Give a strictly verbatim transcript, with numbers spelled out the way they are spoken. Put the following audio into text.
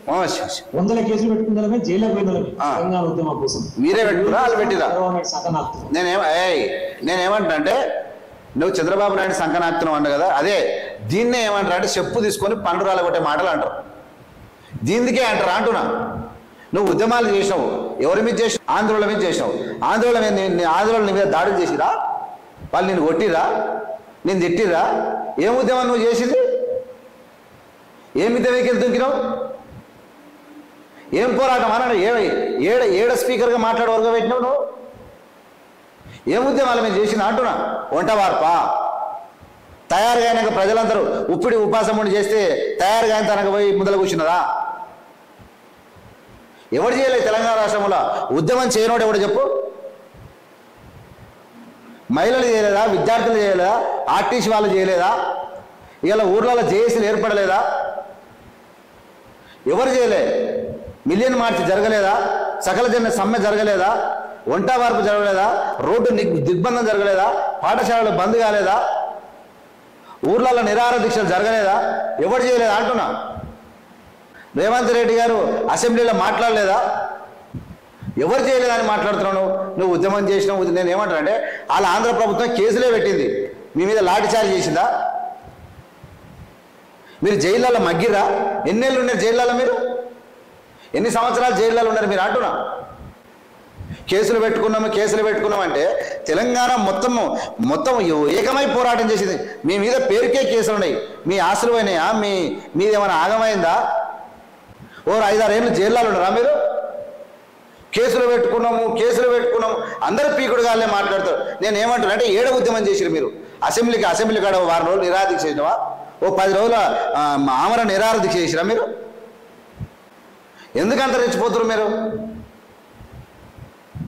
వందల కేసులు పెట్టుకుందలమే జైల్లో పోయిందలమే తెలంగాణ ఉద్యమం కోసం. మీరే పెట్టుకురా వాళ్ళు పెట్టిరా? నేనేమ నేనేమంటున్నా అంటే నువ్వు చంద్రబాబు నాయుడు సంకనాక్తున్నావు అన్న కదా, అదే దీన్నే ఏమంటారు అంటే చెప్పు తీసుకొని పండు రాలగొట్టే మాటలు అంటారు. దీనికే అంటారు అంటున్నా. నువ్వు ఉద్యమాలు చేసినావు, ఎవరి మీద చేసినావు? ఆంధ్రోళ మీద చేసినావు. ఆంధ్రోళ మీద ఆంధ్రోళ నీ మీద దాడులు చేసిరా? వాళ్ళు నేను కొట్టిరా? నేను తిట్టిరా? ఏం ఉద్యమం నువ్వు చేసింది? ఏం విద్యకి దుంకినావు? ఏం పోరాటం అన్నాడు? ఏ ఏడ ఏడ స్పీకర్గా మాట్లాడే వరకు పెట్టినావు నువ్వు? ఏం ఉద్యమాలు మేము చేసిన అంటున్నా. వంట వార్పా? తయారుగా అయినాక ప్రజలందరూ ఉప్పిడి ఉపాసం ఉండి చేస్తే తయారుగా అయిన తనకు పోయి ముందర కూర్చున్నదా? ఎవడు చేయలేదు తెలంగాణ రాష్ట్రంలో ఉద్యమం చేయనోడు ఎవడు చెప్పు? మహిళలు చేయలేదా? విద్యార్థులు చేయలేదా? ఆర్టీసీ వాళ్ళు చేయలేదా? ఇలా ఊర్లలో జేఏసీలు ఏర్పడలేదా? ఎవరు చేయలే? మిలియన్ మార్చి జరగలేదా? సకల జన సమ్మె జరగలేదా? వంట వార్పు జరగలేదా? రోడ్డు దిగ్బంధం జరగలేదా? పాఠశాలలు బంద్ కాలేదా? ఊర్లలో నిరాహార దీక్షలు జరగలేదా? ఎవరు చేయలేదా అంటున్నా. రేవంత్ రెడ్డి గారు అసెంబ్లీలో మాట్లాడలేదా? ఎవరు చేయలేదని మాట్లాడుతున్నావు. నువ్వు ఉద్యమం చేసినావు. నేను ఏమంటాను అంటే వాళ్ళ ఆంధ్ర ప్రభుత్వం కేసులే పెట్టింది, మీ మీద లాఠీచార్జ్ చేసిందా? మీరు జైళ్ళలో మగ్గిరా? ఎన్నేళ్ళు ఉన్నారు జైళ్ళలో? మీరు ఎన్ని సంవత్సరాలు జైళ్ళలో ఉన్నారు మీరు అంటున్నా. కేసులు పెట్టుకున్నాము కేసులు పెట్టుకున్నామంటే తెలంగాణ మొత్తము మొత్తం ఏకమై పోరాటం చేసింది. మీ మీద పేరుకే కేసులు ఉన్నాయి. మీ ఆస్తులు పోయినాయా? మీ మీది ఏమైనా ఆగమైందా? ఓ ఐదారు ఏళ్ళు జైళ్ళలో ఉన్నారా మీరు? కేసులు పెట్టుకున్నాము కేసులు పెట్టుకున్నాము అందరూ పీకుడుగానే మాట్లాడతారు. నేను ఏమంటున్నా అంటే ఏడ ఉద్యమం చేసిరు మీరు? అసెంబ్లీకి అసెంబ్లీ కాడ వారం రోజులు నిరాహార దీక్ష చేసినవా? ఓ పది రోజుల ఆమరణ నిరాహార దీక్ష చేసిరా మీరు? ఎందుకు అంత రెచ్చిపోతున్నారు మీరు?